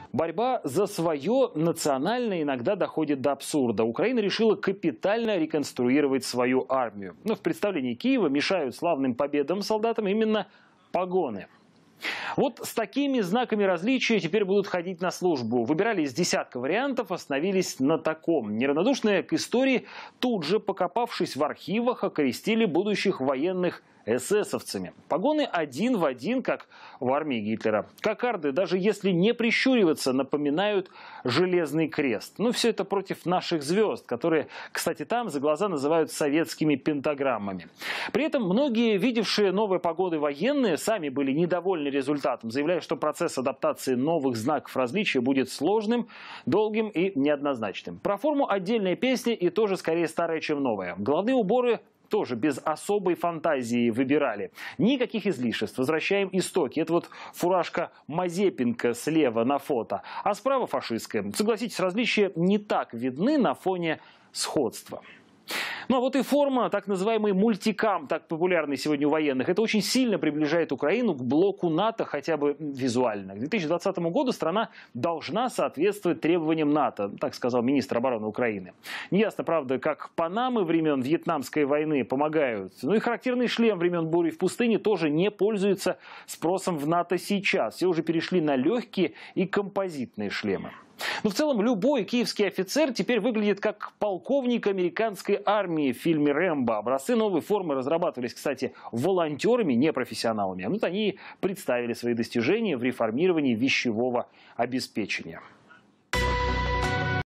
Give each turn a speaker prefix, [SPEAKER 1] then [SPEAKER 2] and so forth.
[SPEAKER 1] Борьба за свое национальное иногда доходит до абсурда. Украина решила капитально реконструировать свою армию. Но в представлении Киева мешают славным победам солдатам именно погоны. Вот с такими знаками различия теперь будут ходить на службу. Выбирали из десятка вариантов, остановились на таком. Неравнодушные к истории, тут же, покопавшись в архивах, окрестили будущих военных эсэсовцами. Погоны один в один, как в армии Гитлера. Кокарды, даже если не прищуриваться, напоминают железный крест. Ну, все это против наших звезд, которые, кстати, там за глаза называют советскими пентаграммами. При этом многие, видевшие новые погоны военные, сами были недовольны результатом, заявляя, что процесс адаптации новых знаков различия будет сложным, долгим и неоднозначным. Про форму отдельная песня и тоже скорее старая, чем новая. Головные уборы тоже без особой фантазии выбирали. Никаких излишеств. Возвращаем истоки. Это вот фуражка Мазепенко слева на фото, а справа фашистская. Согласитесь, различия не так видны на фоне сходства. Ну а вот и форма, так называемый мультикам, так популярный сегодня у военных, это очень сильно приближает Украину к блоку НАТО хотя бы визуально. К 2020 году страна должна соответствовать требованиям НАТО, так сказал министр обороны Украины. Неясно, правда, как панамы времен Вьетнамской войны помогают. Ну и характерный шлем времен бури в пустыне тоже не пользуется спросом в НАТО сейчас. Все уже перешли на легкие и композитные шлемы. Но в целом любой киевский офицер теперь выглядит как полковник американской армии в фильме «Рэмбо». Образцы новой формы разрабатывались, кстати, волонтерами, не профессионалами. А вот они представили свои достижения в реформировании вещевого обеспечения.